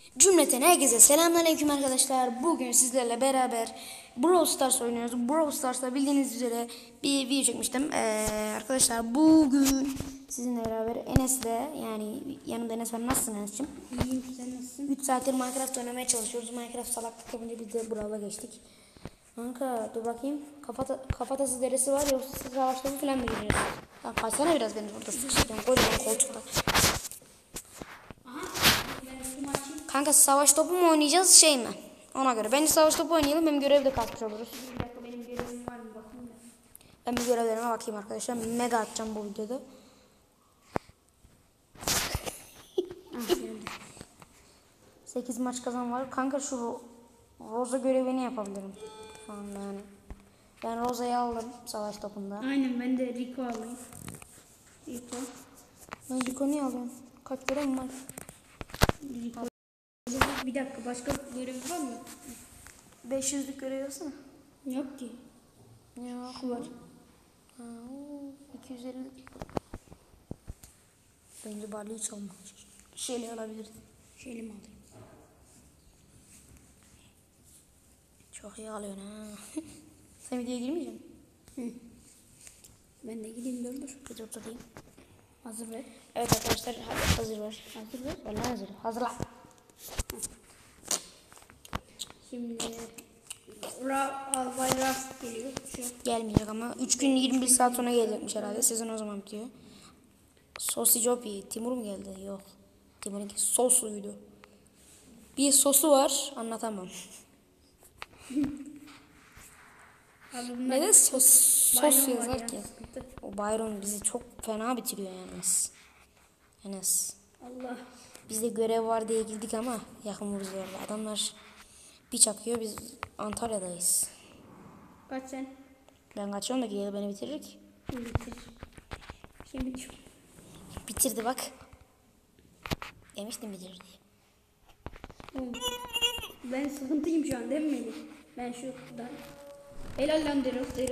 Cümleten herkese selamünaleyküm arkadaşlar. Bugün sizlerle beraber Brawl Stars oynuyoruz. Brawl Stars'ta bildiğiniz üzere bir video çekmiştim. Arkadaşlar bugün sizinle beraber Enes'le, yani yanımda Enes var. Nasılsın Enes'cim? İyiyim, sen nasılsın? 3 saattir Minecraft oynamaya çalışıyoruz. Minecraft salaklık yapınca biz de Brawl'a geçtik. Kanka dur bakayım. Kafatası deresi var, yoksa savaşta mı falan mı giriyoruz? Ya kaysana biraz, beni burada sıkıştıracağım. Kocaman koltukta. Kanka savaş topu mu oynayacağız, şey mi? Ona göre. Bence savaş topu oynayalım, hem görevde kasmış oluruz. Bir dakika, benim görevim var mı bakayım da. Ben bir görevlerime bakayım arkadaşlar. Mega atacağım bu videoda. 8 maç kazan var. Kanka şu Rosa görevini yapabilirim. Şu anda yani. Ben Rosa'yı aldım savaş topunda. Aynen, ben de Rico alayım. Rico. Ben Rico'yu niye alıyorum? Kaç görevim var? Rico. Bir dakika, başka görevi var mı? 500'lük görev yapsana. Yok ki. Yok. Şu var. 250. Bence Barley'i çalma. Şeyle alabiliriz. Şöyle mi alayım? Çok iyi alıyorsun ha. Sen videoya girmeyecek misin? Hı. Ben de gideyim, dur. Bir dur tutayım. Hazır ver. Evet arkadaşlar, hazır var. Hazır ver. Vallahi hazır. Hazırla. Şimdi Albay Rast geliyor. Şu. Gelmeyecek ama 3 gün 21 saat sonra gelecekmiş herhalde. Sezon o zaman bitiyor. Sosicopi. Timur mu geldi? Yok. Timur'unki sosluydu. Bir sosu var, anlatamam. Neden sos yazar ki? O Byron bizi çok fena bitiriyor yani. Enes. Allah. Bizde görev var diye girdik ama yakın vuruyorlar. Adamlar bir çakıyor, biz Antalya'dayız. Kaç sen? Ben kaçıyorum da geri beni bitirir ki. Bitir. Şimdi şu. Bitirdi bak. Demiştim bitirir diye. Ben sıkıntıyım şu an, değil mi Melih? Ben şuradan. Helal lan Daryl.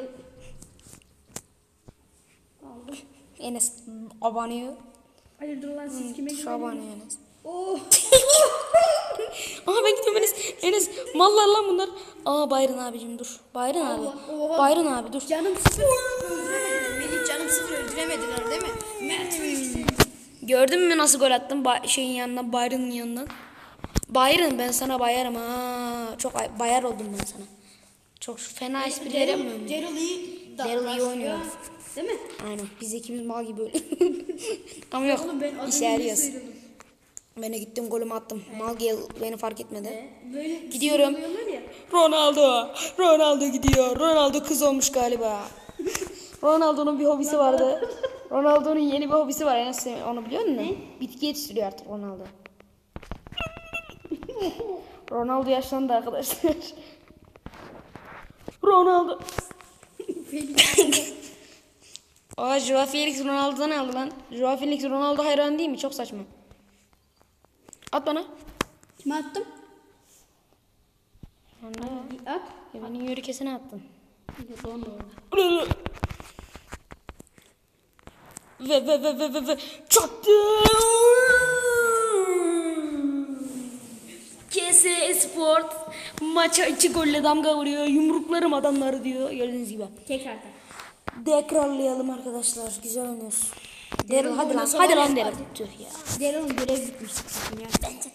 Aldım. Enes abanıyor. Hayırdır lan, siz kime Şu güveniyorsunuz? abanıyor Enes. Oh! Aha ben gidiyorum Enes. Enes mallar lan bunlar. Aa Bayron abicim dur. Bayron abi. Oha. Bayron abi dur. Canım sıfır öldüremediler. Melih, canım sıfır öldüremediler değil mi? Mert. Gördün mü nasıl gol attım şeyin yanına, Bayron'un yanına. Bayron, ben sana bayarım ha. Çok bayar oldum ben sana. Çok fena espriler yapmıyorum. Daryl iyi oynuyor. Değil mi? Aynen. Biz ikimiz mal gibi öyle. Ama yok. Oğlum, ben İşe yarıyoruz. sıyrıldım. Ben de gittim, golümü attım. Mal gel beni fark etmedi. Böyle Gidiyorum. sıyrılıyorlar ya. Ronaldo gidiyor. Ronaldo kız olmuş galiba. Ronaldo'nun bir hobisi vardı. Ronaldo'nun yeni bir hobisi var. Yani onu biliyor musun? Ne? Bitki yetiştiriyor artık Ronaldo. Ronaldo yaşlandı arkadaşlar. Ronaldo. Aa, Joao Felix Ronaldo'dan aldı lan. Joao Felix Ronaldo hayran değil mi? Çok saçma. At bana. Kime attım? Anda. At. Benim yörükesine attın. Ve çaktı. KS Sport maça 2 golle damga vuruyor. Yumruklarım adamları diyor. Gördüğünüz gibi. Tekrardan. Tekrarlayalım arkadaşlar. Güzel oynuyoruz. Daryl hadi lan. oynasa Hadi var lan ya, Daryl. Tüh ya. Daryl'ın görev bitmişti ya. Bence de.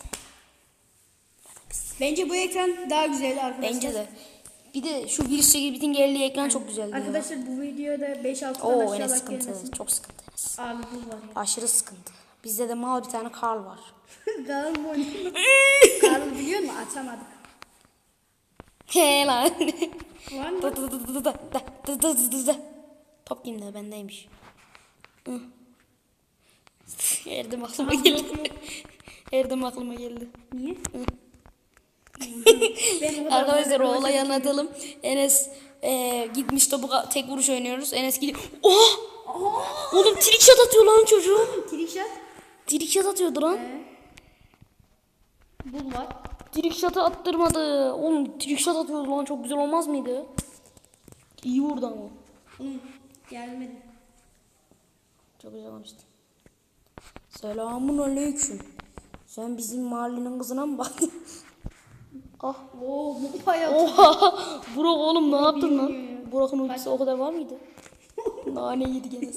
Bence bu ekran daha güzel arkadaşlar. Bence de. Bir de şu virüs çekip bitin geldiği ekran çok güzeldi. Arkadaşlar bu videoda 5-6'dan Oo aşağı Enes bak sıkıntı. gelmesin. Çok sıkıntı Enes. Abi bu var ya. Aşırı sıkıntı. Bizde de mal bir tane Karl var. Karl mı oynuyor? Karl biliyor musun? Açamadık. He lan. Var mı? Top kimde? Bendeymiş. Erdem aklıma geldi. Erdem aklıma geldi. Niye? Arkadaşlar o olayı anlatalım. Enes gitmiş topu tek vuruş oynuyoruz. Enes gidiyor. Oh! Oğlum trickshot atıyor lan çocuğum. Trikşat. Trickshot atıyordu lan. Bul var. Trickshot'ı attırmadı. Oğlum trickshot atıyordu lan, çok güzel olmaz mıydı? İyi vurdu ama. Gelmedi. Çok güzel olmuştu. Selamun aleyküm. Sen bizim mahallenin kızına mı baktın? Ah. Oo bomba yaptı. Oha. Burak oğlum ne yaptın lan? bilmiyor ya. Burak'ın ultisi o kadar var mıydı? Nane yedi gene.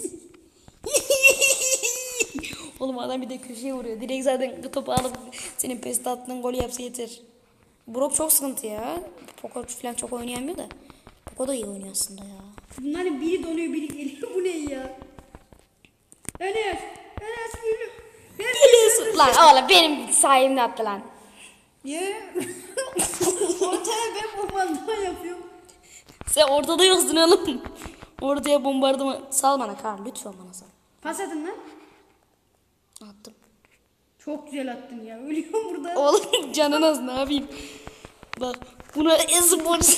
Oğlum adam bir de köşeye vuruyor. Direkt zaten topu alıp senin peste attığın golü yapsa yeter. Burak çok sıkıntı ya. Poco falan çok oynayamıyor da. Poco da iyi oynuyor aslında ya. Bunların biri donuyor biri geliyor. Bu ne ya? Enes. Enes gülüm. Biliyorsun lan oğlum benim sayemde attı lan. Ye. Ortaya ben bombardıman yapıyorum. Sen ortada yoksun oğlum. Ortaya bombardıman. Sal bana Karl lütfen bana sal. Pas atın lan. Attım. Çok güzel attın ya. Ölüyorum burada. Oğlum canın az ne yapayım. Bak buna e-sporcu.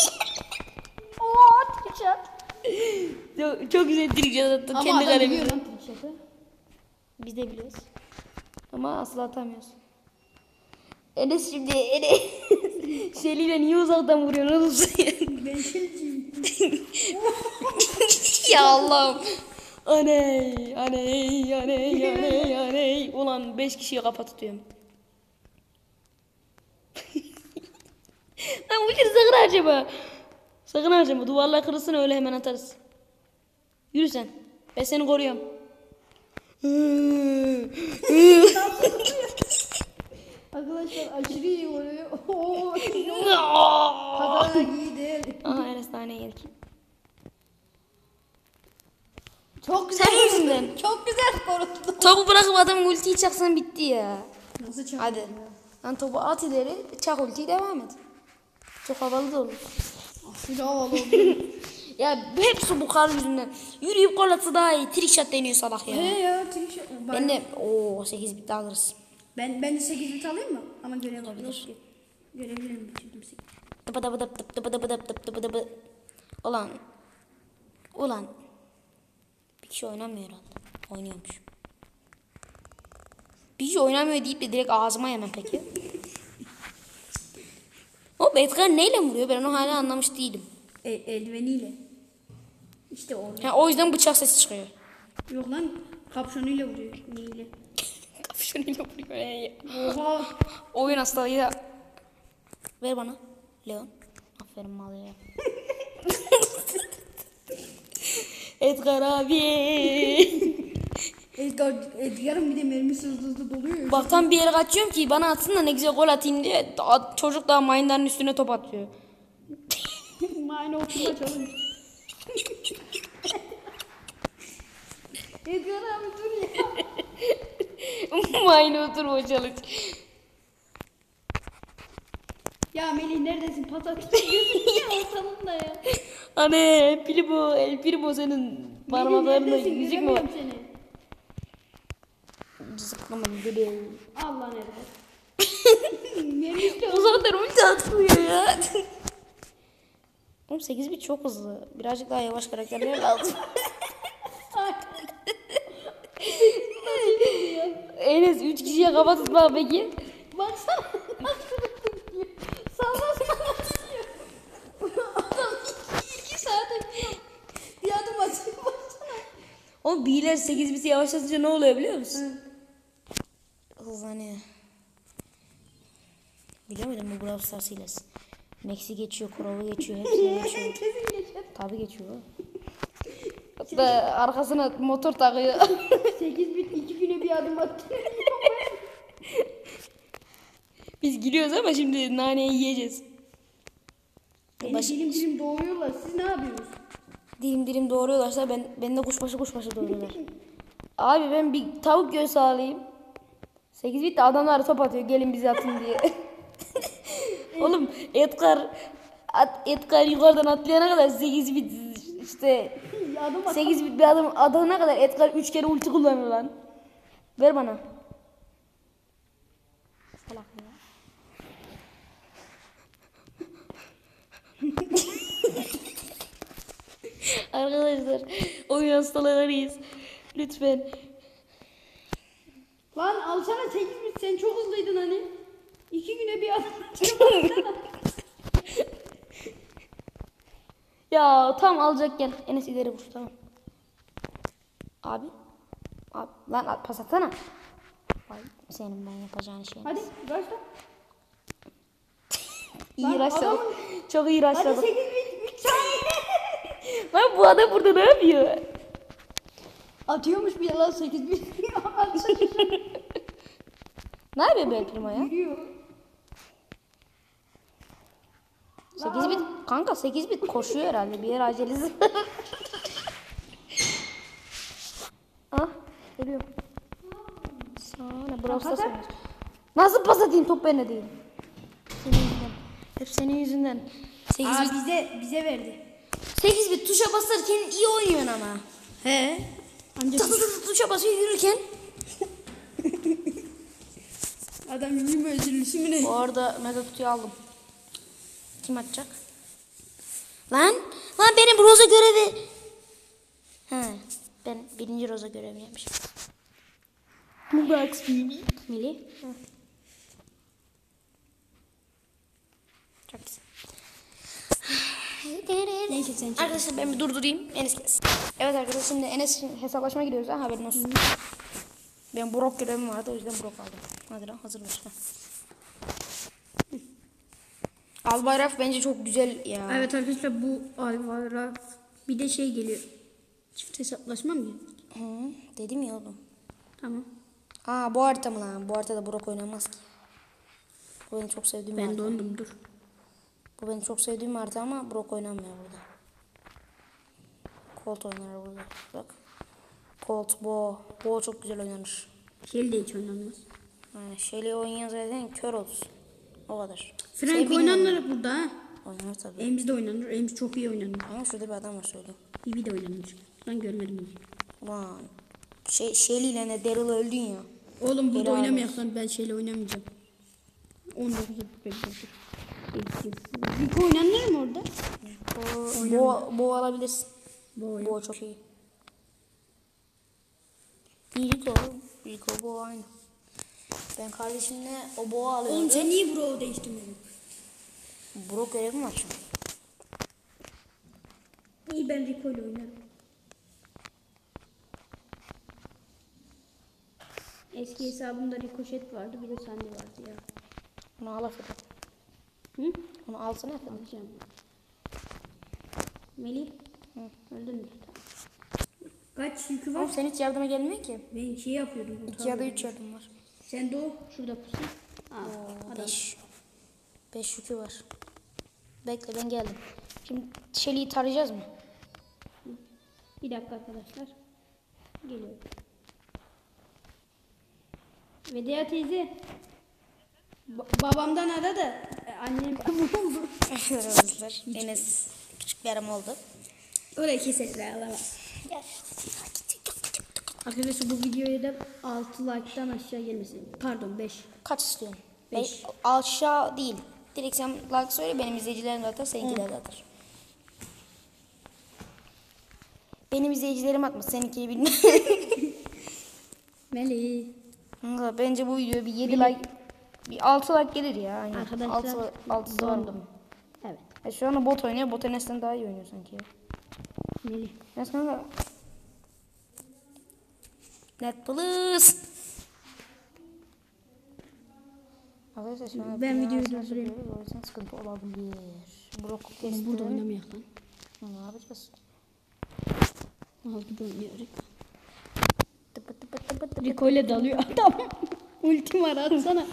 Ooo trickshot. Çok güzel trickshot attın. Ama Kendi adam kalemi. biliyor lan trickshot'ı. Biz de biliyoruz. Ama asla atamıyoruz. Enes şimdi Enes Şeli'yle niye uzaktan vuruyorsun oğlum sen? Ben şeyciyim. Ya Allah'ım. Aney, aney, aney, aney, aney. Ulan 5 kişiye kafa tutuyorum. Lan bu kere sakın harcama. Sakın harcama. Duvarlar kırılsın öyle hemen atarız. Yürü sen. Ben seni koruyorum. Arkadaşlar aşırı iyi oluyor. Kazana giydi. Aha Enes tane yedik. Çok güzel. Sen yüzünden. Çok güzel korudun. Topu bırakıp adamın ultiyi çaksan bitti ya. Nasıl çabuk? Hadi. Lan topu at ileri, çak ultiyi devam et. Çok havalı da olur. Aşırı havalı oldu. Ya hepsi bu kar yüzünden. Yürüyüp gol atsa daha iyi. Trickshot deniyor salak ya. He ya trickshot. Ben de 8 bit alırız. Ben de 8 bit alayım mı? Ama görev yok ki. Görevlerim bitirdim 8. Dıpı dıpı dıp dıp dıpı dıpı dıp dıp dıpı dıpı. Ulan. Bir kişi oynamıyor herhalde. Oynuyormuş. Bir kişi oynamıyor deyip de direkt ağzıma yemem peki. O Edgar neyle vuruyor? Ben onu hala anlamış değilim. Eldiveniyle. İşte orada. Ha, o yüzden bıçak sesi çıkıyor. Yok lan kapşonuyla vuruyor. Neyle? Kapşonuyla vuruyor. Oha. Oyun hastalığı ya. Ver bana. Leon. Aferin mal ya. Edgar abi. Edgar'ın bir de mermisi hızlı doluyor ya. Bak tam bir yere kaçıyorum ki bana atsın da ne güzel gol atayım diye. Çocuk daha mayınların üstüne top atıyor. Aynı oturma çalın. Edgar abi dur ya. Mayına oturma çalış. Ya Melih neredesin? Patat gözüküyor ortalığında ya. Anne Primo, El Primo senin parmaklarında neredesin? yüzük mü var? Göremiyorum seni. Zıplamadım bebeğim. Allah nerede? Mermisi de Uzaktan ulti atmıyor ya. Oğlum 8 bit çok hızlı. Birazcık daha yavaş karakterler lazım. Enes 3 kişiye kafa tutma peki. baksana. Nasıl tutuyor? Sallasana tutuyor. Adam 2 saat öpüyor. Bir adım atıyor baksana. Oğlum B'ler 8 biti yavaşlatınca ne oluyor biliyor musun? Hızlanıyor. Biliyor muydun bu Brawl Stars hilesi? Max'i geçiyor, Crow'u geçiyor, hepsini geçiyor. Kesin geçer. Tabii geçiyor. Hatta arkasına motor takıyor. 8 bit 2 güne bir adım atıyor. Biz gülüyoruz ama şimdi naneyi yiyeceğiz. Beni dilim dilim doğuruyorlar. Siz ne yapıyorsunuz? Dilim dilim doğuruyorlarsa ben de kuşbaşı doğuruyorlar. Abi ben bir tavuk göğsü alayım. 8 bit de adamlar top atıyor gelin bizi atın diye. Oğlum Edgar yukarıdan atlayana kadar 8 bit işte Adım at. 8 bit bir adam atana kadar Edgar 3 kere ulti kullanıyor lan. Ver bana. Salak ya. Arkadaşlar oyun hastalarıyız. Lütfen. Lan alsana 8 bit sen çok hızlıydın hani. 2 güne bir adım atıyor. Ya tam alacakken Enes ileri vur tamam. Abi. Lan pas atsana. Ay, Senin ben yapacağın şey. Hadi başla. İyi Lan raşladık. adamın- Çok iyi Hadi raşladık. 8 bit 3 saniye. Lan bu adam burada ne yapıyor? Atıyormuş bir de lan 8 bit. Ne yapıyor böyle primo ya? Yürüyor. 8 bit kanka 8 bit koşuyor herhalde bir yer acelesi. Ah geliyorum. Sonra Brawl Stars oynuyoruz. Nasıl pas atayım top bende değil. Senin yüzünden. Hep senin yüzünden. 8 Aa bit, bize verdi. 8 bit tuşa basarken iyi oynuyorsun ama. He. Ancak Tuşa basıyor yürürken. adam yürüme özürlüsü mü ne? Bu arada mega kutuyu aldım. Kim atacak? Lan benim Rosa görevi. He, ben birinci Rosa görevini yapmışım. Bugs baby. Mili. Çok güzel. Neyse sen çek. Arkadaşlar ben bir durdurayım. Enes gelsin. Evet arkadaşlar şimdi Enes hesaplaşma gidiyoruz ha haberin olsun. Ben Brock görevim vardı o yüzden Brock aldım. Hadi lan hazır mısın? Albayrak bence çok güzel ya. Evet arkadaşlar bu Alvara bir de şey geliyor. Çift hesaplaşma mı geliyor? Hı, dedim ya oğlum. Tamam. Aa bu harita mı lan? Bu haritada Brock oynanmaz ki. Bu benim çok sevdiğim Ben harita. dondum dur. Bu benim çok sevdiğim harita ama Brock oynanmıyor burada. Colt oynar burada. Bak. Colt, Bo. Bo çok güzel oynanır. Şey de hiç oynanmaz. Yani Shelly oynayan zaten kör olsun. O kadar. Frank Sevgili oynanır burada ha. oynar tabii. Ems de oynanır. Ems çok iyi oynanır. Ama şurada bir adam var söyleyeyim. Bibi de oynanır. Ben görmedim onu. Ulan. Shelly ile ne Daryl öldün ya. Oğlum burada Helal oynamayacaksan ben şeyle oynamayacağım. 19 bekliyorum. Rico oynanır mı orada? Bo alabilirsin. Bu Bo çok iyi. Rico Bo aynı. Ben kardeşimle o Bo'u alıyorum. Oğlum sen niye bro değiştirmedin? Brock görevi mi var şimdi? İyi ben Rico ile oynarım. Eski hesabımda rikoşet vardı bir de sende vardı ya. Onu al efendim. Hı? Onu alsana efendim. Alacağım. Melih. Öldün mü? Kaç yükü var? Oğlum sen hiç yardıma gelmiyor ki. Ben şey yapıyordum. 2 ya da 3 yardım var. Sen de o şurada pusu. Aa, 5 yükü var. Bekle ben geldim. Şimdi Shelly'yi tarayacağız mı? Bir dakika arkadaşlar. Geliyorum. Vedia teyze. Babamdan ara da annem oldu. Arkadaşlar Enes küçük bir aram oldu. Oraya kesinlikle alamaz. Arkadaşlar bu videoya da 6 like'tan aşağı gelmesin. Pardon 5. Kaç istiyorsun? Beş. Aşağı değil. Direkt sen like söyle benim izleyicilerim de atar seninkiler de atar. Benim izleyicilerim atmaz seninkini bilmem. Melih. Kanka, bence bu video bir 7 like bir 6 like gelir ya. Yani Arkadaşlar 6 dondum. Evet. Şu anda bot oynuyor. Bot Enes'ten daha iyi oynuyor sanki ya. Melih. Enes kanka. Net plus. Arkadaşlar şu an Ben videoyu aslında durdurayım. söylüyoruz, o yüzden sıkıntı olabilir. Brock Oğlum kestim. burada oynamayak lan. Ne yapacağız? Altıda oynuyoruz. Tıpı tıpı tıpı tıpı. Rico ile dalıyor adam. Ultim var atsana.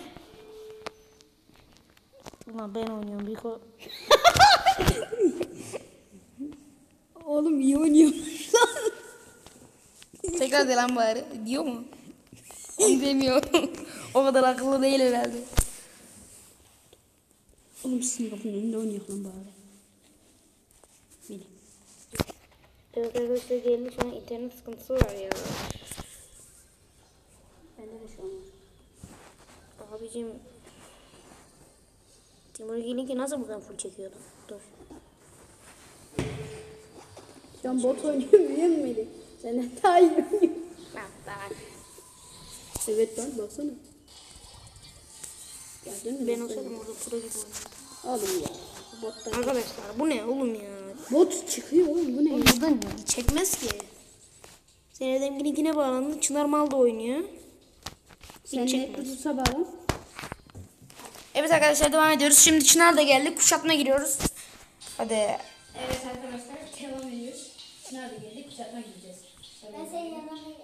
Ulan ben oynuyorum. Rico. Oğlum iyi oynuyor. Tekrar de lan bari. Diyor mu? Onu demiyor. O kadar akıllı değil herhalde. Oğlum sizin kapının önünde oynuyor lan bari. Melih. Evet arkadaşlar geldi şu an internet sıkıntısı var ya. Bende de şu an var. Abicim. Timur gelince nasıl buradan full çekiyor lan? Dur. Şu an bot oynuyor biliyor musun Melih? Senden daha iyi oynuyor. Evet lan baksana. Gördün mü? Ben olsaydım orada pro gibi oynardım. Oğlum ya. Bottan. Arkadaşlar bu ne oğlum ya? Bot çıkıyor oğlum bu ne? Oğlum buradan çekmez ki. Sen evden linkine bağlandın. Çınar Mal da oynuyor. Sen de çekmez. kutusa bağlan. Evet arkadaşlar devam ediyoruz. Şimdi Çınar da geldi. Kuşatma giriyoruz. Hadi. Evet arkadaşlar devam ediyoruz. Çınar da geldik, kuşatma gideceğiz. Ben senin yanına geldim.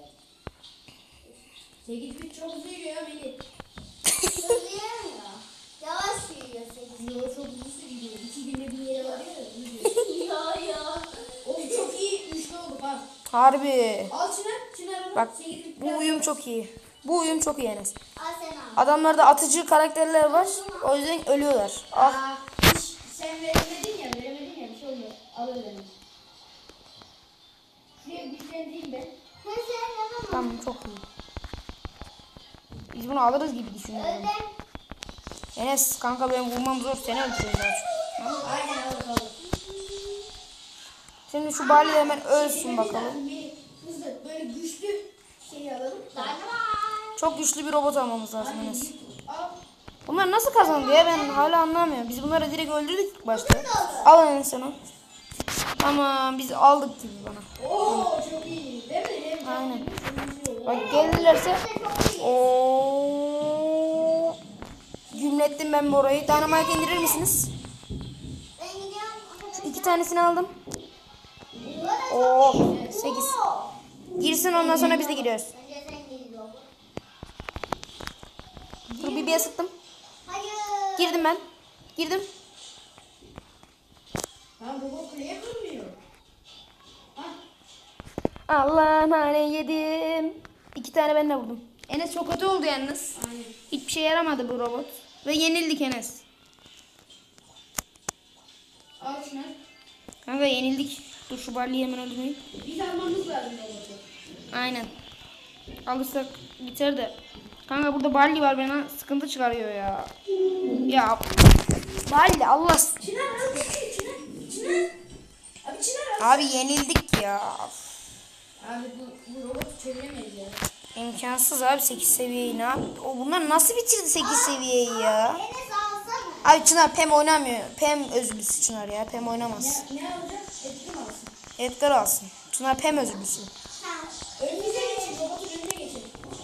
8 bit çok hızlı yürüyor ya Melih. Hızlıyım ya. Yavaş yürüyor senin. Yo çok hızlı gidiyor. 2 günde bir yere varıyor ya. Ya. Oğlum çok iyi üçlü olduk ha. Harbi. Al Çınar, Çınar onu. Bak 8 bit bu uyum çok iyi. Bu uyum çok iyi Enes. Al sen al. Adamlarda atıcı karakterler var. O yüzden ölüyorlar. Ah. Aa, sen veremedin ya bir şey olmuyor. Al öyle. Şuraya güçlendireyim ben. Ben senin yanına Tamam çok iyi. Biz bunu alırız gibi düşünüyorum. öldüm. Enes kanka benim vurmam zor. Seni öldürüyorum daha çok. Aynen aldık. Şimdi şu Barley hemen ölsün bakalım. Bir hızlı böyle güçlü şey alalım. Dynamite. Çok güçlü bir robot almamız lazım Enes. Al. Bunlar nasıl kazandı ya ben hala anlamıyorum. Biz bunları direkt öldürdük ilk başta. Al Enes onu. Tamam biz aldık gibi bana. Oo çok iyi. Değil mi? Hem Aynen. şey Bak gelirlerse. Oo. Gümlettim ben bu orayı. Dynamite indirir misiniz? Ben gidiyorum. Şu 2 tanesini aldım. Oo. Oh 8. Girsin ondan sonra biz de giriyoruz. Önce sen gidiyorsun. Dur BB'ye sıktım. Hayır. Girdim ben. Girdim. Lan robot kuleye kırmıyor. Ha? Allah nane yedim. 2 tane ben de vurdum. Enes çok kötü oldu yalnız. Aynen. Hiçbir şey yaramadı bu robot. Ve yenildik Enes. Al Çınar. Kanka yenildik. Dur şu Barley'i hemen öldürmeyeyim. Biz almamız lazım robotu. Aynen. Alırsak biter de. Kanka burada Barley var bana sıkıntı çıkarıyor ya. Ya. Barley Allah. Çınar al Çınar. Çınar. Abi Çınar al. Abi yenildik ya. Abi bu robotu çeviremeyiz ya. İmkansız abi 8 seviyeyi ne yap? O bunlar nasıl bitirdi 8 seviyeyi ya? Enes alsana. Abi Çınar Pem oynamıyor. Pem özürlüsü Çınar ya. Pem oynamaz. Ne alacak? Etki mi alsın? Edgar alsın. Çınar Pem özürlüsü. Önümüze geçin. Robotun önüne geçin.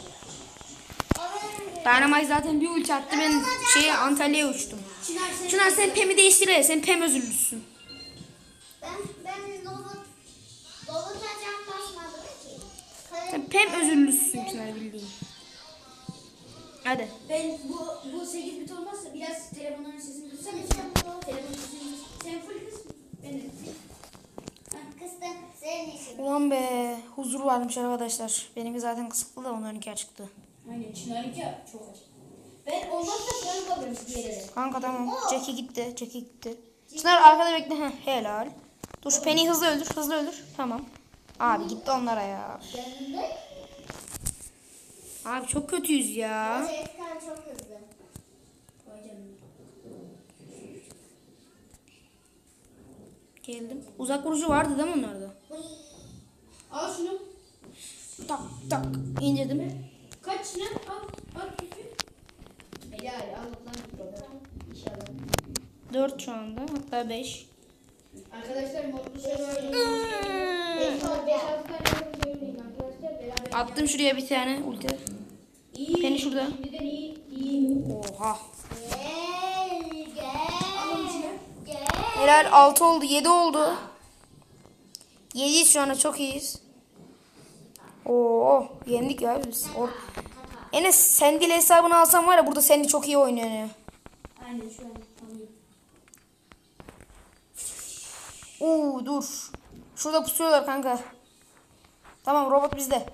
Dynamite zaten bir ulti attı. Ben Antalya'ya uçtum. Çınar sen. Çınar sen Pem'i değiştir ya. Sen Pem özürlüsün. Ben robota can basmadım ki. Sen Pem özürlüsün Çınar bildiğin. Hadi. Ben bu 8 bit olmazsa biraz telefonun sesini kıssam. Telefonun sesini sen full kız. Ben de kısayım. Kıstım senin işin. Ulan be. Huzur varmış arkadaşlar. Benimki zaten kısıtlı da onlarınki açıktı. Aynen Çınar'ınki çok açık. Ben olmazsa Fıran'ı kalırım diğerleri. Kanka tamam. Jackie gitti. Jackie gitti. Çınar arkada bekle. Heh, helal. Dur şu Penny'i hızlı öldür. Hızlı öldür. Tamam. Abi gitti onlara ya. Yanındayım. Abi çok kötüyüz ya. Efkan çok hızlı. Vay canına. Geldim. Uzak vurucu vardı değil mi onlarda? Al şunu. Tak tak. İndirdim. Kaç Çınar? Al küfür. Helal al lan bir robot. İnşallah. 4 şu anda. Hatta 5. Arkadaşlar modlu server 5-6 tane söyleyeyim arkadaşlar. Beraber Attım şuraya bir tane ulti. İyi. Beni şurada. Şimdiden iyi. Oha. Gel Alın gel. Çınar. Gel. Helal 6 oldu. 7 oldu. 7'yiz şu anda çok iyiyiz. Oo, yendik ya biz. Enes Sandy ile hesabını alsam var ya burada Sandy çok iyi oynuyor ya. Aynen şu an alayım. Dur. Şurada pusuyorlar kanka. Tamam robot bizde.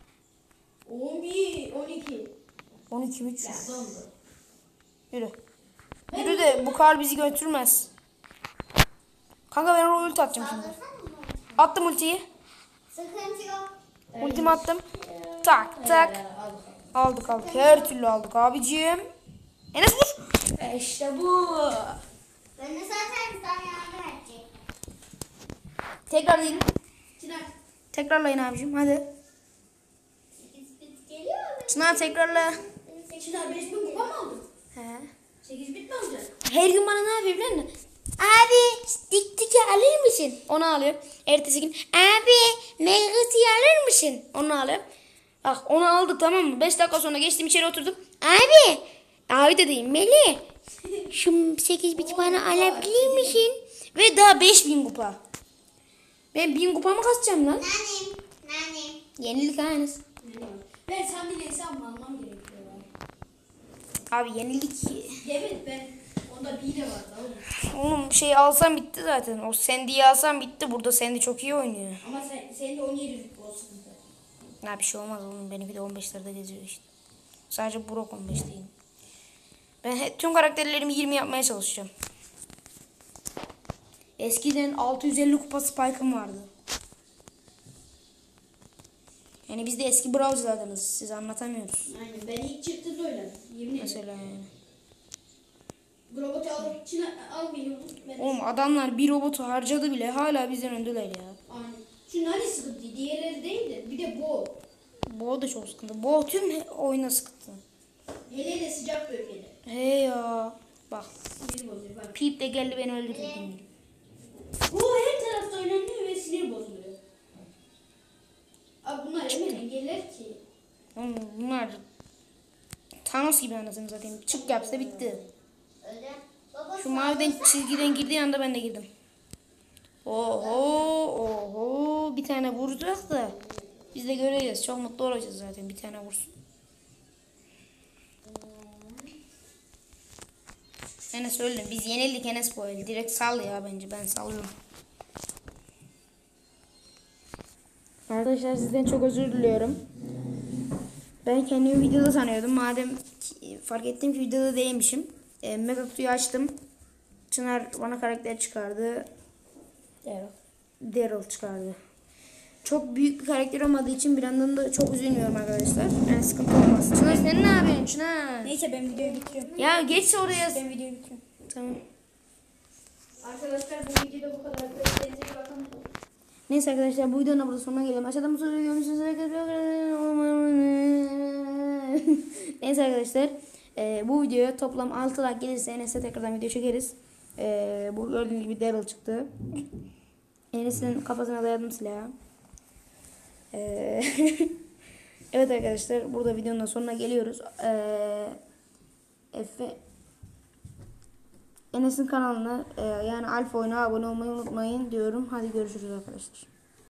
11, 12. 12 mi 3? Tamam. Yürü. Yürü de bu kar bizi götürmez. Kanka ben oraya ulti atacağım şimdi. Attım ultiyi. Sıkıntı yok. Ultimi attım. Tak tak. Aldık. Her türlü aldık abicim. Enes vur. İşte bu. Ben de zaten sana yardım edecek. Tekrar diyelim. Çınar. Tekrarlayın abicim hadi. Bit geliyor mu? Çınar tekrarla. Çınar 5000 kupa mı aldın? He. 8 bit mi alacaksın? Her gün bana ne yapıyor biliyor musun? Abi diktik alır mısın? Onu alıyor. Ertesi gün abi meyvesi alır mısın? Onu alıyor. Ah onu aldık tamam mı? 5 dakika sonra geçtim içeri oturduk. Abi de değil Melih. Şu 8 bit bana alabilir misin? Ve daha 5000 kupa. Ben 1000 kupa mı kasacağım lan? Nanem. Yenilik aynısı. Ben sen bilirsen almam gerekiyor. Abi yenilik. Evet ben onda bir de var da oğlum. Oğlum şey alsam bitti zaten. O Sandy'yi alsam bitti. Burada Sandy çok iyi oynuyor. Ama senin de 17 rütbe o sıkıntı. Ne bir şey olmaz oğlum. Benimki de 15'lerde geziyor işte. Sadece Brock 15 değil. Ben tüm karakterlerimi 20 yapmaya çalışacağım. Eskiden 650 kupa Spike'ım vardı. Yani biz de eski brawlcılardınız. Size anlatamıyoruz. Aynen ben ilk çıktığında oynadım. Yemin ederim. Mesela yani. Bu robotu alıp içine almayayım. Oğlum adamlar bir robotu harcadı bile hala bizden öndeler ya. Aynen. Şu hani sıkıntı diğerleri değil de bir de bu. Bo da çok sıkıntı. Bo tüm oyuna sıkıntı. Hele de sıcak bölgede. He ya. Bak. Sinir bozuyor bak. Pete de geldi beni öldürdü. Bu her tarafta oynanıyor ve sinir bozuluyor. Abi bunlar hemen engeller ki. Oğlum bunlar Thanos gibi anasını satayım. Çık yapsa bitti. Öyle. Baba Şu maviden çizgiden girdiği anda ben de girdim. Oho. Bir tane vuracak da biz de göreceğiz. Çok mutlu olacağız zaten bir tane vursun. Enes öldü. Biz yenildik Enes bu el. Direkt sal ya bence. Ben sallıyorum. Arkadaşlar sizden çok özür diliyorum. Ben kendimi videoda sanıyordum. Madem fark ettim ki videoda değilmişim. Mega kutuyu açtım. Çınar bana karakter çıkardı. Daryl çıkardı. Çok büyük bir karakter olmadığı için bir yandan da çok üzülmüyorum arkadaşlar. Yani sıkıntı olmaz. Çınar sen ne yapıyorsun Çınar? Neyse ben videoyu bitiriyorum. Ya geç oraya. Ben videoyu bitiriyorum. Tamam. Arkadaşlar bu videoda bu kadar. Kendinize iyi bakın. Neyse arkadaşlar bu videonun burada sonuna gelelim. Aşağıdan bu soruyu görmüşsünüz. Neyse arkadaşlar bu videoya toplam 6 like gelirse Enes'e tekrardan video çekeriz. Bu gördüğünüz gibi Daryl çıktı. Enes'in kafasına dayadım silahı. Evet arkadaşlar burada videonun da sonuna geliyoruz. Enes'in kanalına yani Alfa Oyun'a abone olmayı unutmayın diyorum. Hadi görüşürüz arkadaşlar.